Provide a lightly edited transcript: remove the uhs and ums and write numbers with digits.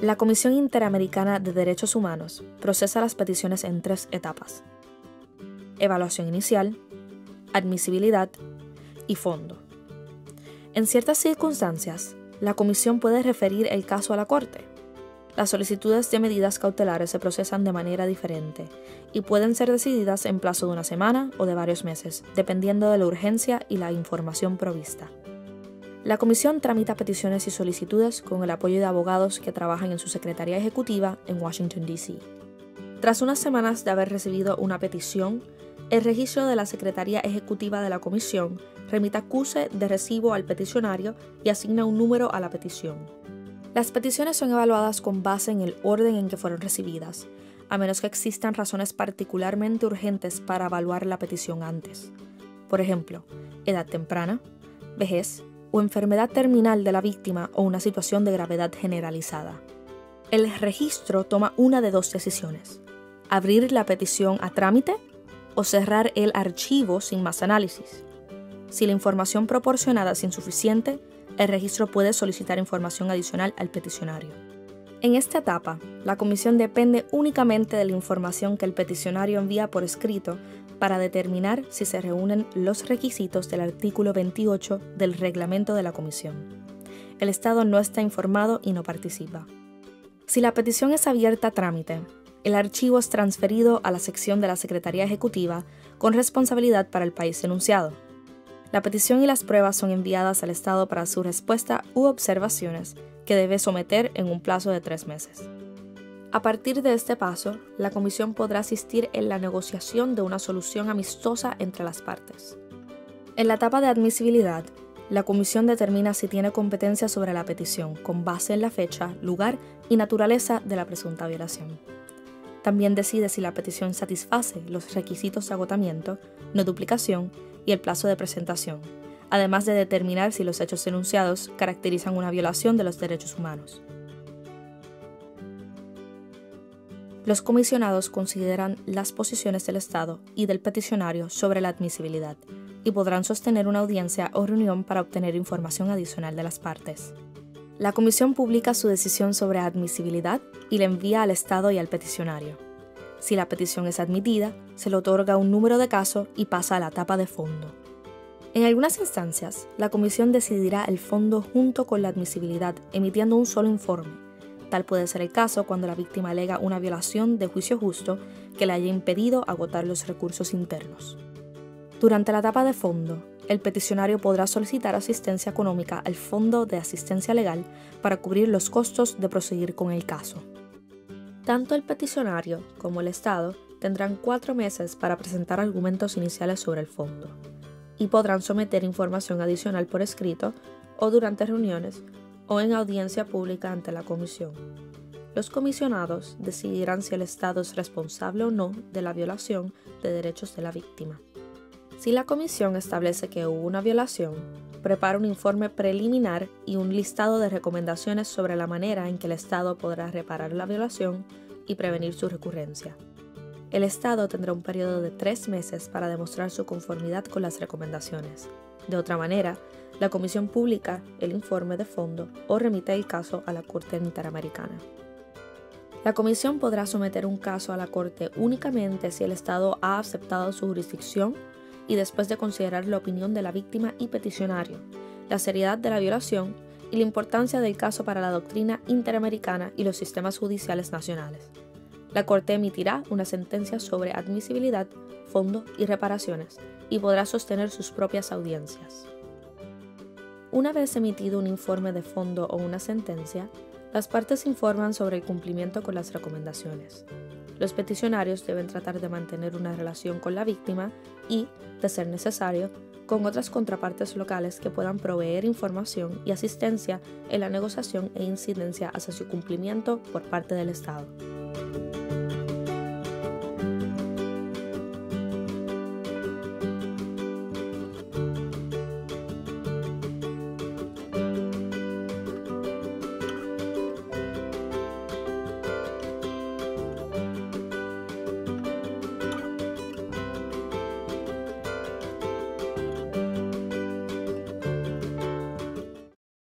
La Comisión Interamericana de Derechos Humanos procesa las peticiones en 3 etapas: evaluación inicial, admisibilidad y fondo. En ciertas circunstancias, la Comisión puede referir el caso a la Corte. Las solicitudes de medidas cautelares se procesan de manera diferente y pueden ser decididas en plazo de 1 semana o de varios meses, dependiendo de la urgencia y la información provista. La Comisión tramita peticiones y solicitudes con el apoyo de abogados que trabajan en su Secretaría Ejecutiva en Washington, D.C. Tras unas semanas de haber recibido una petición, el registro de la Secretaría Ejecutiva de la Comisión remite acuse de recibo al peticionario y asigna un número a la petición. Las peticiones son evaluadas con base en el orden en que fueron recibidas, a menos que existan razones particularmente urgentes para evaluar la petición antes. Por ejemplo, edad temprana, vejez o enfermedad terminal de la víctima o una situación de gravedad generalizada. El registro toma una de 2 decisiones: abrir la petición a trámite o cerrar el archivo sin más análisis. Si la información proporcionada es insuficiente, el registro puede solicitar información adicional al peticionario. En esta etapa, la Comisión depende únicamente de la información que el peticionario envía por escrito para determinar si se reúnen los requisitos del artículo 28 del reglamento de la Comisión. El Estado no está informado y no participa. Si la petición es abierta a trámite, el archivo es transferido a la sección de la Secretaría Ejecutiva con responsabilidad para el país enunciado. La petición y las pruebas son enviadas al Estado para su respuesta u observaciones que debe someter en un plazo de 3 meses. A partir de este paso, la Comisión podrá asistir en la negociación de una solución amistosa entre las partes. En la etapa de admisibilidad, la Comisión determina si tiene competencia sobre la petición con base en la fecha, lugar y naturaleza de la presunta violación. También decide si la petición satisface los requisitos de agotamiento, no duplicación y el plazo de presentación, además de determinar si los hechos enunciados caracterizan una violación de los derechos humanos. Los comisionados consideran las posiciones del Estado y del peticionario sobre la admisibilidad y podrán sostener una audiencia o reunión para obtener información adicional de las partes. La Comisión publica su decisión sobre admisibilidad y la envía al Estado y al peticionario. Si la petición es admitida, se le otorga un número de caso y pasa a la etapa de fondo. En algunas instancias, la Comisión decidirá el fondo junto con la admisibilidad, emitiendo un solo informe. Tal puede ser el caso cuando la víctima alega una violación de juicio justo que le haya impedido agotar los recursos internos. Durante la etapa de fondo, el peticionario podrá solicitar asistencia económica al Fondo de Asistencia Legal para cubrir los costos de proseguir con el caso. Tanto el peticionario como el Estado tendrán 4 meses para presentar argumentos iniciales sobre el fondo y podrán someter información adicional por escrito o durante reuniones o en audiencia pública ante la Comisión. Los comisionados decidirán si el Estado es responsable o no de la violación de derechos de la víctima. Si la Comisión establece que hubo una violación, prepara un informe preliminar y un listado de recomendaciones sobre la manera en que el Estado podrá reparar la violación y prevenir su recurrencia. El Estado tendrá un periodo de 3 meses para demostrar su conformidad con las recomendaciones. De otra manera, la Comisión publica el informe de fondo o remite el caso a la Corte Interamericana. La Comisión podrá someter un caso a la Corte únicamente si el Estado ha aceptado su jurisdicción y después de considerar la opinión de la víctima y peticionario, la seriedad de la violación y la importancia del caso para la doctrina interamericana y los sistemas judiciales nacionales. La Corte emitirá una sentencia sobre admisibilidad, fondo y reparaciones y podrá sostener sus propias audiencias. Una vez emitido un informe de fondo o una sentencia, las partes informan sobre el cumplimiento con las recomendaciones. Los peticionarios deben tratar de mantener una relación con la víctima y, de ser necesario, con otras contrapartes locales que puedan proveer información y asistencia en la negociación e incidencia hacia su cumplimiento por parte del Estado.